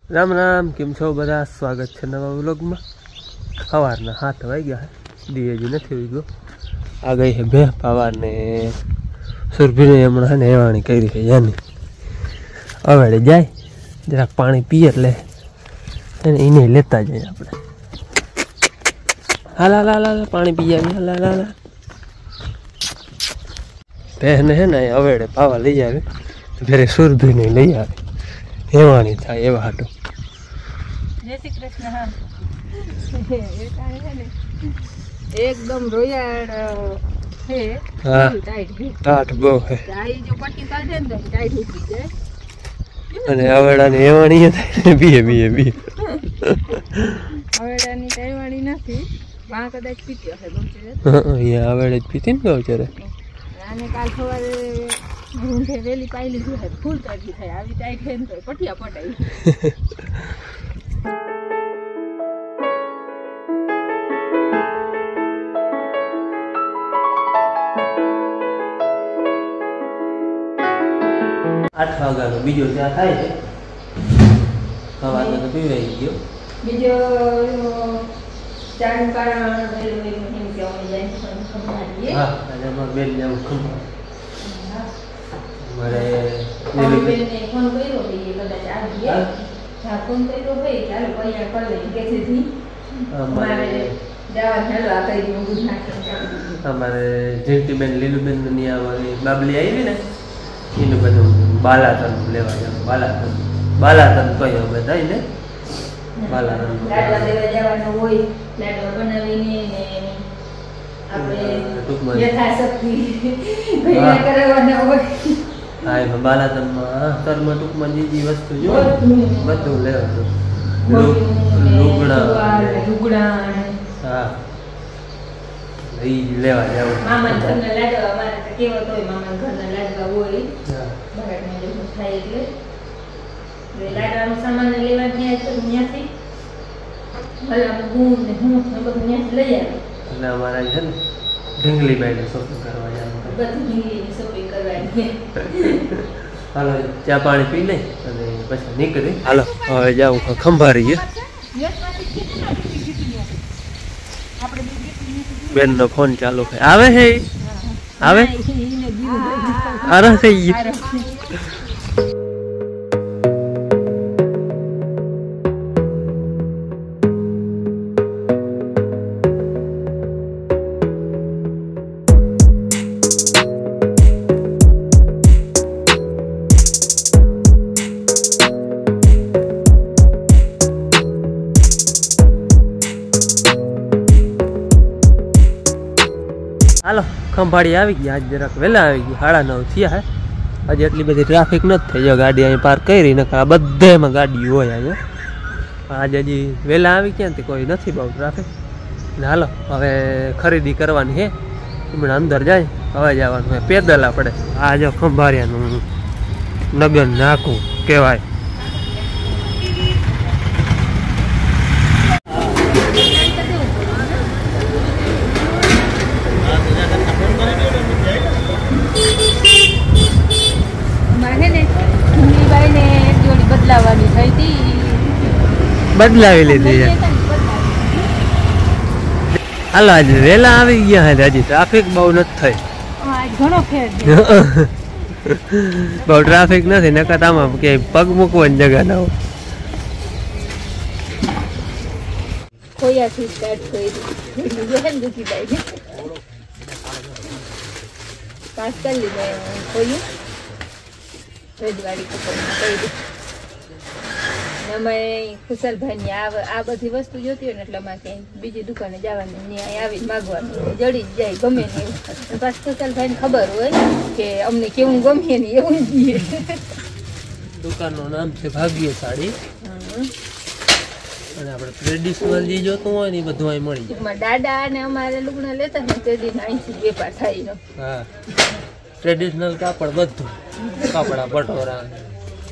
રામ રામ, કેમ છો બધા? સ્વાગત છે નવા વ્લોગમાં। સવારના 7 વાગ્યા છે, દીએ હજી નથી આવી ગયો। આ ગઈ છે બે પાવાને સુરભીને હમણાં ને હેવાણી કરી છે યાની અવેડે જાય જરાક પાણી પીએ એટલે એને લેતા જઈએ આપણે। હાલ હાલ હાલ હાલ પાણી પી જાય, હાલ હાલ હાલ। બહેને હે ને અવેડે પાવા લઈ આવે, ઘરે સુરભીને લઈ આવે, હેવાણી થાય એવા હાટો। જય શ્રી કૃષ્ણ। एकदम रोयाड़ है। हाँ टाट बो है आई जो पट्टी काढे ने टाइट उठी जाए અને આવેડા ને હેવાણી થાય બીએ બીએ બીએ આવેડાની ટાઈવાણી નથી, વા કદાચ પીત્યો છે ગમચે। અહીંયા આવેડે જ પીતી ને ગૌચરે। આને કાલ સવારે ઊંઘે વેલી પાઈ લીધી છે, ફૂલ તરતી થાય આવી ટાઈટ છે ને તો પટિયા પટાઈ। आठ वाग्यानो बीजो चા થાય છે, સવારનો તો પીવાઈ ગયો। બીજો ચાનું કારણ રેલવે મહિન કે અમે જાય ખંભાળીએ। હા અને અમાર બેન ને ખંભા મારે અમે બેનને ફોન કર્યો કે એ કદાચ આવી ગયા। હા ફોન કર્યો ભાઈ ચાલો પૈયા કર લે કે છે અમારે જવા ચાલો આ કઈ નું નાખે। અમારે જેટીબેન લીલુબેન ની આવવાની બાબલી આવી ને એનું બધું બાલાતન લેવા જવાનું। બાલાતન કયો અમે જાય ને બાલાતન લાડવા દેવા જવાનું હોય, લાડવા બનાવીને ને આપણે યથાશક્તિ ભેગા કરવાના હોય। હા એમાં બાલાતનમાં કર્મ ટૂંકમાં જે વસ્તુ જો બધું લેવાનું, લુગડા હા એ લેવા જવું। મામા ઘરના લાડવા અમારે તો કેવો હોય, મામા ઘરના લાડવા હોય બહારમાં જો થાય એટલે લાડવાનો સામાન લેવા ગયા તો ત્યાંથી ભલા ગુણ ને હું બધું ત્યાંથી લઈ આવે। એટલે અમારા છે ને ઢીંગલી બાઈને શોપિંગ કરવા જવાનું, બધી ઢીંગલીની શોપિંગ કરવાની। હાલો ચા પાણી પી લઈ અને પછી નીકળી। હાલો હવે જાઉં ખંભારીએ। બેન નો ફોન ચાલુ છે, આવે છે આવે અરે થઈ ગયું। હાલો ખંભાળી આવી ગયા, આજ જરાક વહેલા આવી ગયા, 9:30 થયા હે। આજે એટલી બધી ટ્રાફિક નથી થઈ, જો ગાડી અહીં પાર્ક કરી ને બધામાં ગાડી હોય અહીંયા। આજે હજી વહેલા આવી ગયા ને કોઈ નથી બહુ ટ્રાફિક ને। હાલો હવે ખરીદી કરવાની છે, હમણાં અંદર જાય હવે જવાનું છે પેદલ આપણે। આ જો ખંભાળિયાનું નગર નાખું કહેવાય। બદલાવી લીધી છે। હાલો આજે વહેલા આવી ગયા છે, હજી ટ્રાફિક બહુ નથી થઈ, ઘણો ફેર બહુ ટ્રાફિક નથી, નકર આમાં કે પગ મૂકવાની જગ્યા ના હોય। કોયાથી સ્ટાર્ટ કરી પાસ કરી લીધા કોયું રજવાડી કરી અમે ખુશાલભાઈ આ બધી વસ્તુ જોતી હોય ને એટલે અમારે ક્યાંય બીજી દુકાને જવાનું, ત્યાં આવીને માગવાનું જડી જ જાય ગમે ને એવું। પાછું ખુશાલભાઈને ખબર હોય કે અમને કેવું ગમે ને એવું જ દઈએ। દુકાનનું નામ છે ભાગ્યશાળી અને આપણે ટ્રેડિશનલ જે જોતું હોય ને એ બધું અહીં મળી જાય। દાદા અને અમારે લુગડા લેતા ને તે દિન અહીંથી વેપાર થાય। હા ટ્રેડિશનલ કાપડ બધું, કપડા પટોરા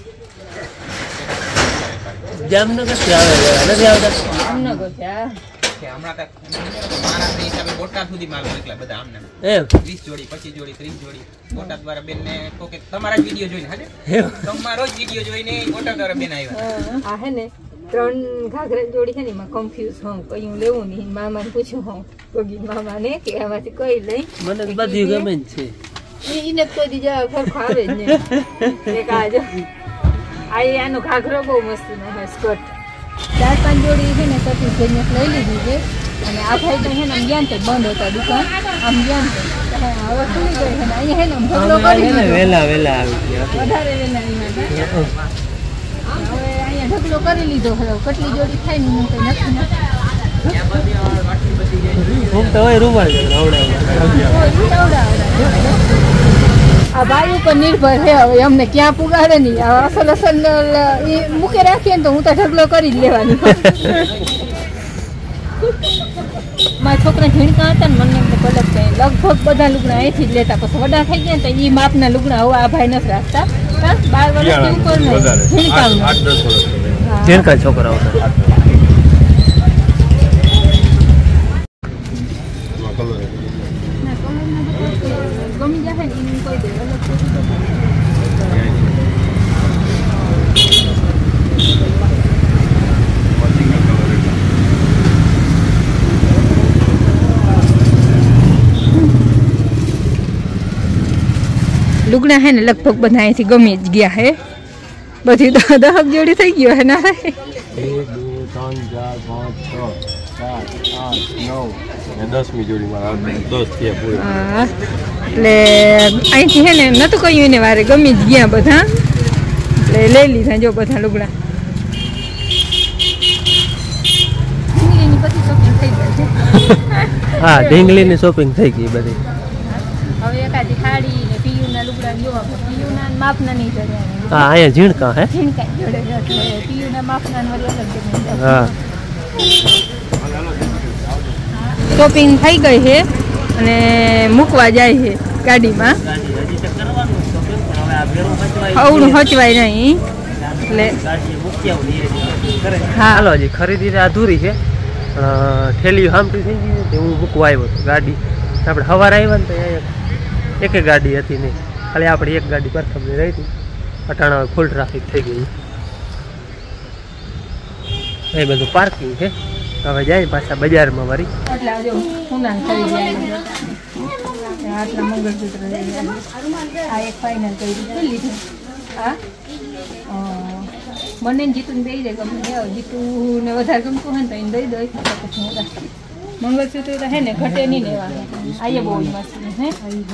જામનગર થી આવે નથી આવતા? જામનગર થી છે હમણાં તક મારા હિસાબે બોટાદ સુધી માં આવે એટલા બધા આમને એમ 20 જોડી 25 જોડી 30 જોડી બોટાદ દ્વારા બેન ને તો કે તમારા વિડિયો જોઈને હાજે તમારો જ વિડિયો જોઈને બોટાદ દ્વારા બેન આવ્યા આ હે ને 3 ઘાઘરા જોડી છે ને એમાં કન્ફ્યુઝ હોઉં કયું લેવું નહીં મામાને પૂછ્યું હોઉં ગોગી મામાને કે આમાંથી કઈ લઈ મને બધી ગમે છે એને કોઈ દી જવાબ સરખો આવે જ નહીં એક આજો આનો ઘાઘરો બહુ મસ્ત નો હે સ્કર્ટ 4-5 જોડી છે ને પછી જઈને લઈ લીધી છે અને આ ભાઈ તો છે ને ગયા ને બંધ હતા દુકાન આમ ગયા ને હવે ખુલી ગઈ છે ને અહીંયા છે ને ઢગલો કરી વેલા આવી ગયા વધારે વેલા અહીંયા હવે અહીંયા ઢગલો કરી લીધો હવે કેટલી જોડી થાય ને હું કઈ નક્કી નથી હું તો હોય રૂમાલ આ ભાઈ ઉપર નિર્ભર છે હવે અમને ક્યાં પુગાડે નહીં અસલ મૂકે રાખીએ ને તો હું તો ઢગલો કરી જ લેવાની મારા છોકરા ઝીણકા હતા ને મને એમને કલક થાય લગભગ બધા લુગડા અહીંથી જ લેતા પછી વડા થઈ ગયા ને તો એ માપના લુગડા હવે આ ભાઈ નથી રાખતા 12 વર્ષથી ઉપર ઝીણકા છોકરાઓ ગમી જાય ને એને કોઈ દે અલગ લુગડા હે ને લગભગ બધા અહીંથી ગમી જ ગયા હે બધી 10 જોડી થઈ ગયો હે ના 1 2 3 4 5 6 7 8 9 10મી જોડી મારા 10 થયા પૂરા એટલે અહીંથી હે ને નતું કહ્યું એને વારે ગમી જ ગયા બધા એટલે લઈ લીધા જો બધા લુગડા હા ઢીંગલીની શોપિંગ થઈ ગઈ બધી હવે એકાદી સાડી ને પીયુના લુગડા જોવા પીયુના માપના નહીં જડે હા અહીંયા ઝીણકા હે ઝીણકા જોડે પીયુના માપના વળી અલગ હા શોપિંગ થઈ ગઈ છે અને મૂકવા જાય છે ગાડીમાં અવડું હચવાય નહીં એટલે હા હાલો હજી ખરીદી અધૂરી છે ઠેલી હામટી થઈ ગઈ તે હું મૂકવા આવ્યો હતો ગાડી આપણે સવારે આવ્યા ને તો અહીંયા એક ગાડી હતી નહીં ખાલી આપણી એક ગાડી પ્રથમની રહી હતી અટાણા ફૂલ ટ્રાફિક થઈ ગઈ એ બધું પાર્કિંગ છે હવે જાય પાછા બજારમાં મારી આટલા જો ઉનાન કરી જાય આટલા મંગળસૂત્ર આ એક ફાઇનલ કરી લીધું હા મને જીતું દઈ દે ગમે જીતું ને વધારે ગમતું હોય ને તો એને દઈ દઈ પછી મંગળસૂત્ર તો હે ને ઘટે નહીં લેવાનું આયે બહુ મસ્ત હે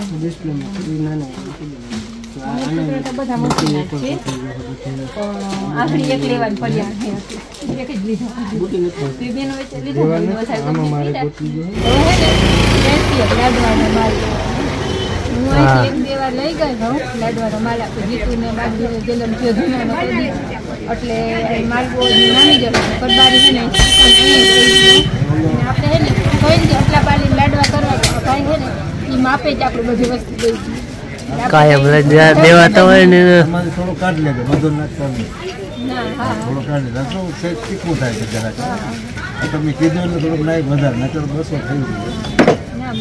મંગળસૂત્ર તો બધા મૂકી નાખીએ પણ આખરી એક લેવાની ફરિયાદ એક જ લીધો બેનો વચ્ચે લીધો વધારે લાડવાનો માલ હું એક બે વાર લઈ ગઈ ઘઉં લાડવાનો માલ આપણે જીતુને બાંધીને જલમ થયો ધૂનાનો કરી એટલે માલવો નામી જતો કડબારી છે ને આપણે હે ને કોઈ જ આટલા પાલી લાડવા કરવા કાંઈ છે ને એ માપે જ આપણે બધી વસ્તુ દઈ કાયમ દેવાતા હોય ને થોડું કાઢી લેજો બધું ના ના હા થોડું કાઢી લેજો શીખવું થાય છે જરાક તમે કીધું એટલે થોડુંક લાઈ વધારે નકર 200 થઈ ના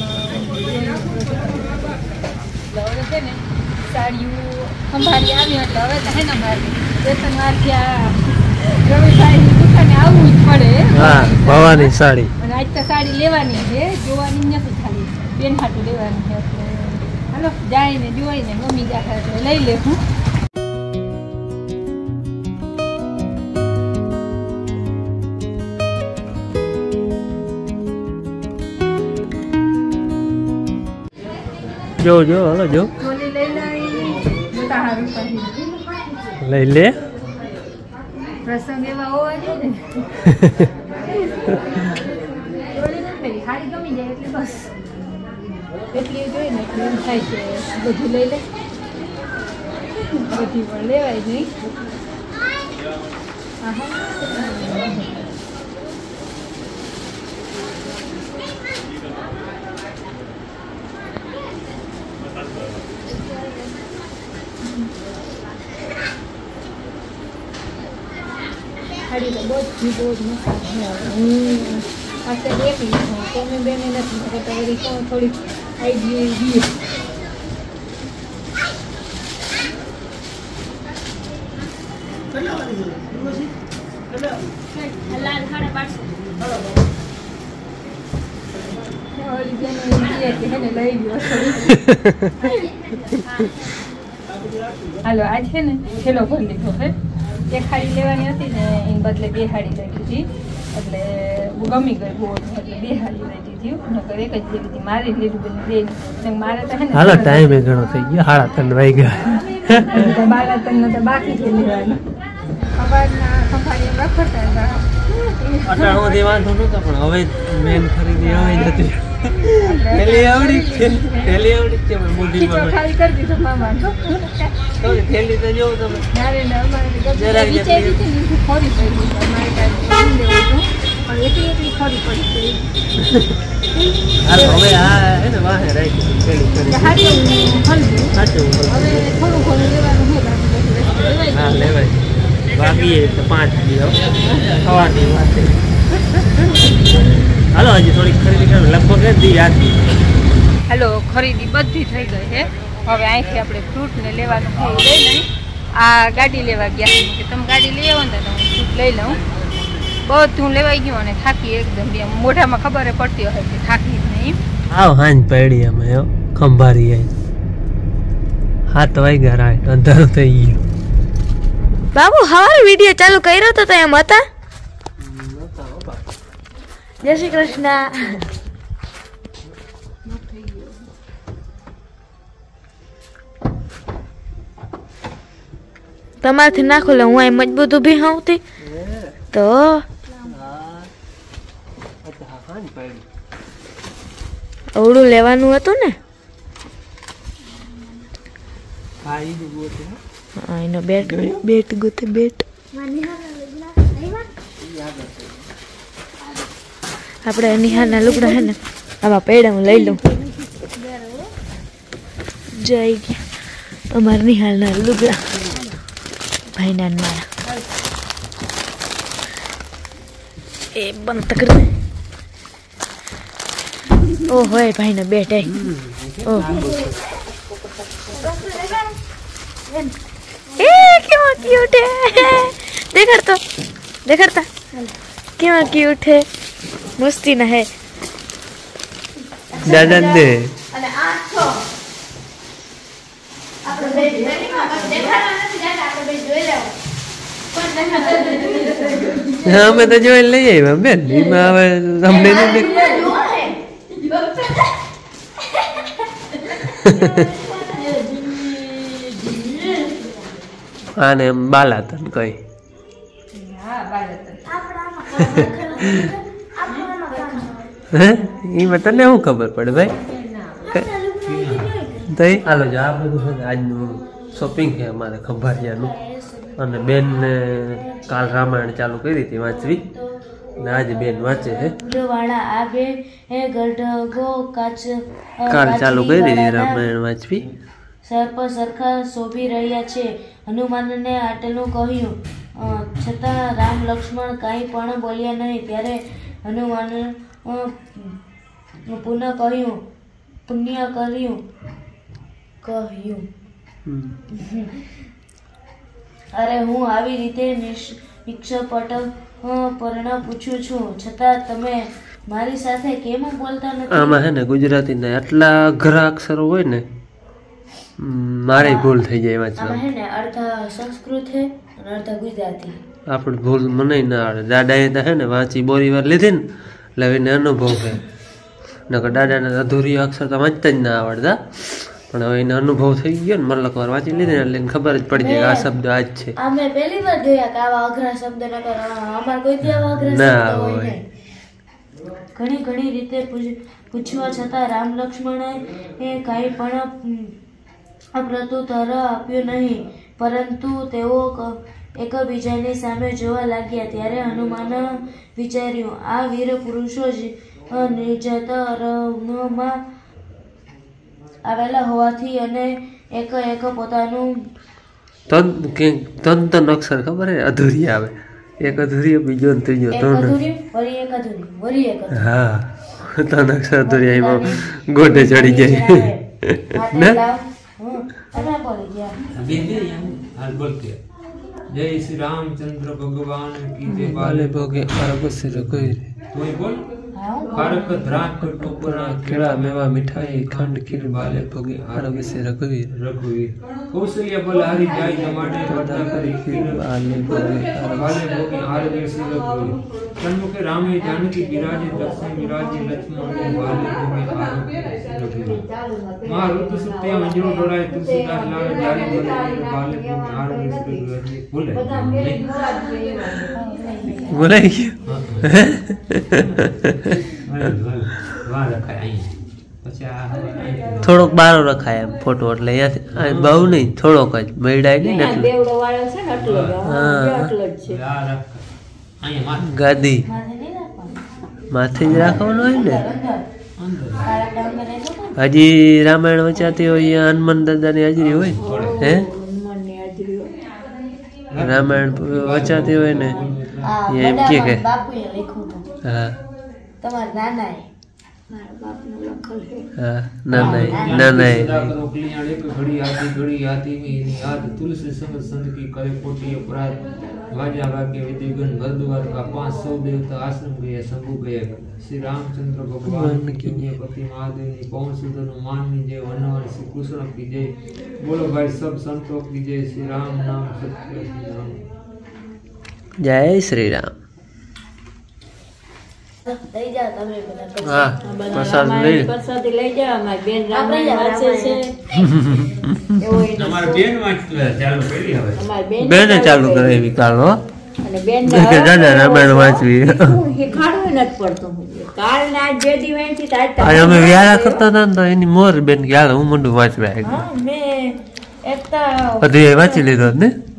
હવે છે ને સાડીઓ સંભાળી આવી એટલે હવે તો હે ને મારે વેતન વાર ત્યાં રવિભાઈની દુકાને આવવું જ પડે હા ભવાની સાડી અને આજ તો સાડી લેવાની છે જોવાની નથી ખાલી બેન હાટું લેવાની છે એટલે હાલો જાય ને જોઈ ને મમ્મી જાય એટલે લઈ લે હું જો જો હાલો જો ચોલી લઈ લઈ જોતા હારું પાછી લઈ લે પ્રસંગ એવા હોવા જોઈએ ને ચોલી નથી હારી ગમી જાય એટલે બસ એટલી જોઈએ ને એટલે એમ થાય કે બધું લઈ લે બધી પણ લેવાય નહીં સાડી તો બહુ જ મસ્ત છે આ તો એકલી છું કોમી બેને નથી તો વળી થોડીક આઈડિયા દીએ હાલો આજ છે ને થેલો ભરી લીધો છે એક હાડી લેવાની હતી ને એને બદલે 2 હાડી લઈ લીધી એટલે ગમી ગઈ બહુ એટલે 2 હાડી લઈ લીધી નકર એક જ લેવી હતી મારી લીધું બે મારે તો હે ને હાલો ટાઈમ ઘણો થઈ ગયો 3:30 વાગ્યા તો 12 તો બાકી છે લેવાનું ખબરના ખંભાળી રખડતા હતા અટાણો વાંધો નતો પણ હવે મેન ખરીદી હવે નથી થેલી આવડી છે પણ મોઢીમાં ખાલી કરી દીધો મામા તો થેલી તો જોઉં તમે નારે ને અમારે વિચારી છે ને ખોરી પડી અમારે કાંઈ લેવું હતું પણ એટલી ખોરી પડી હાલ હવે આ હે ને વાહે રાખી થેલી કરી હાડી હલવું સાચું હવે થોડું લેવાનું છે હા લેવાય બાકી તો 5 દિવસ સવારની વાત છે હાલો હજી થોડીક ખરીદી કરો લગભગ દી યાદ હેલો ખરીદી બધી થઈ ગઈ છે હવે અહીંથી આપણે ફ્રૂટ ને લેવાનું છે લઈ લઈ આ ગાડી લેવા ગયા કે તમે ગાડી લઈ આવો ને તો હું ફ્રૂટ લઈ લઉં બધું લેવાઈ ગયું અને થાકી એકદમ મોઢામાં ખબર પડતી હોય કે થાકી નહીં આવ હાંજ પડી અમે ખંભારી આવી 7 વાગ્યા રાઈટ અંધારું થઈ ગયું બાબુ હવારે વિડિયો ચાલુ કર્યો તો એમ હતા જય શ્રી કૃષ્ણ તમારથી નાખો લે હું અહીં મજબૂત ઊભી હોઉં તો અવળું લેવાનું હતું ને હા એનો બેટ ગોતે બેટ આપણે નિહાળના લુગડા હે ને આમાં પૈડા હું લઈ લઉં જઈ ગયા અમારા નિહાળના લુગડા ભાઈના મારા એ બંધ કરી દે ઓ હોય ભાઈનો બેટ ઓહો એ કેવા ક્યુટ હે દેખાડતા કેવા ક્યુટ હે મસ્તી ના હે દાદા દે અને આ છો આપણે બે દેખાડવા નથી જાતા આપણે બે જોઈ લેવું કોણ દેખાડે હા અમે તો જોઈ લઈ આવ્યા બેન એમાં હવે અમને નહીં આને બાલાતન કઈ હે એમાં તને શું ખબર પડે ભાઈ તઈ હાલો જો આ બધું છે ને આજનું શોપિંગ છે અમારે ખંભારિયાનું અને બેનને કાલ રામાયણ ચાલુ કરી હતી વાંચવી ને આજે બેન વાંચે છે વાળા આ બે હે ગઢગો કાચ કાલ ચાલુ કરી હતી રામાયણ વાંચવી સર પર સરખા શોભી રહ્યા છે હનુમાનને આટલું કહ્યું છતાં રામ લક્ષ્મણ કાંઈ પણ બોલ્યા નહીં ત્યારે હનુમાન પુનઃ કહ્યું પુણ્ય કહ્યું અરે હું આવી રીતે નિષ્કપટ પર્ણ પૂછું છું છતાં તમે મારી સાથે કેમ બોલતા નથી આમાં હે ને ગુજરાતીના એટલા અઘરા અક્ષરો હોય ને મારે ભૂલ થઈ જાય વાંચવા હે ને અડધા સંસ્કૃત હે અને અડધા ગુજરાતી આપણે ભૂલ મને ના આવડે દાદાએ તો હે ને વાંચી બોરી વાર લીધી ને એટલે એને અનુભવ છે નકર દાદાને અધૂરી અક્ષર તો વાંચતા જ ના આવડતા પણ હવે એને અનુભવ થઈ ગયો ને મતલબ વાર વાંચી લીધી ને એટલે એને ખબર જ પડી જાય કે આ શબ્દ આ જ છે આ મેં પહેલી વાર જોયા કે આવા અઘરા શબ્દ ન કરો અમાર કોઈ આવા અઘરા ના શબ્દ હોય હોય. નહીં ઘણી રીતે પૂછવા છતાં રામ લક્ષ્મણે કાંઈ પણ પ્રત્યુત્તર આપ્યું નહીં પરંતુ તેઓ એકબીજાની સામે જોવા લાગ્યા ત્યારે હનુમાન વિચાર્યું આ વીર પુરુષો જ નિર્જત રણમાં આવેલા હોવાથી અને એક પોતાનું તન અક્ષર ખબર હે અધૂરી આવે એક અધૂરી બીજો ને ત્રીજો એક ત્રણ અધૂરી વળી એક અધૂરી વળી એક અધૂરી હા ત્રણ અક્ષર અધૂરી એમાં ગોટે ચડી જાય હાથે લાવ તમે બોલી ગયા हाल बोलते जय श्री रामचंद्र भगवान की जय બાલે ભોગે આરોગ્ય સે રઘુવીર तू ही बोल હા कारक द्राक टोकरा કેળા મેવા મીઠાઈ ખંડ ખીર બાલે ભોગે આરોગ્ય સે રઘુવીર रघुवीर कौशल्य बल हरि जाय जमाटे पता करी खीर બાલે ભોગે बाले भोगे आरोग्य श्री रघुवीर सन्मुखे रामे जानकी विराजे दक्षिण विराजे लक्ष्मण बाले भोगे आरोग्य श्री रघुवीर मां ऋतु सुते मंजरो डोलाए तुलसीदास लाल जारी बाले भोगे आरोग्य श्री रघुवीर बोले બોલાઈ ગયો વાહ રખાય અહીં પછી આ થોડોક બારો રખાય એમ ફોટો એટલે અહીંયાથી બહુ નહીં થોડોક જ મેળાય નહીં ને એટલે બેવડો વાળો છે ને એટલો જ હા. એટલો જ છે આ રખ અહીંયા માથે ગાદી માથે નહીં રાખવાનું માથે જ રાખવાનું હોય ને અંદર અંદર કાળા ડાંગર રહેતો હતો હજી રામાયણ વચાતી હોય અહીંયા હનુમાન દાદાની હાજરી હોય હે હનુમાનની હાજરી હોય. રામાયણ વચાતી હોય ને આ એ એમ કે બડા બાપુએ લખ્યું હતું હા તમારા નાનાએ મારા બાપનું લખલ છે હા ના ના सदा करो कल्याण एक घड़ी आती में इन्हीं याद तुलसी संग संत की करे कोटि अपराध वाजा वाक्य विधिगण भरद्वाज का 500 देवता आश्रम गए शंभु गए श्री रामचंद्र भगवान की जय पति महादेव की पवन सुंदर माननी जय वनवान श्री कृष्ण की जय बोलो भाई सब संतों की जय श्री राम नाम सत्य श्री राम જય શ્રી રામ લઈ જાઓ તમે બધા પછી. હા પ્રસાદ લઈ પ્રસાદી લઈ જાઓ અમારી બેન આપણે રામાયણ વાંચે છે એવો એનો हमारे बेन वांचते चालू करी હવે અમારી બેન બેને ચાલુ કરે એવી કાળો અને બેન કે દાદા રામાયણ વાંચવી શીખાડવું નથી પડતું કાલ ના જે દી વાંચી અને અમે વ્યારા કરતા હતા ને તો એની મોર બેન કે હાલ હું મંડું વાંચવા હા મેં એક તો બધું એ વાંચી લીધો જ ને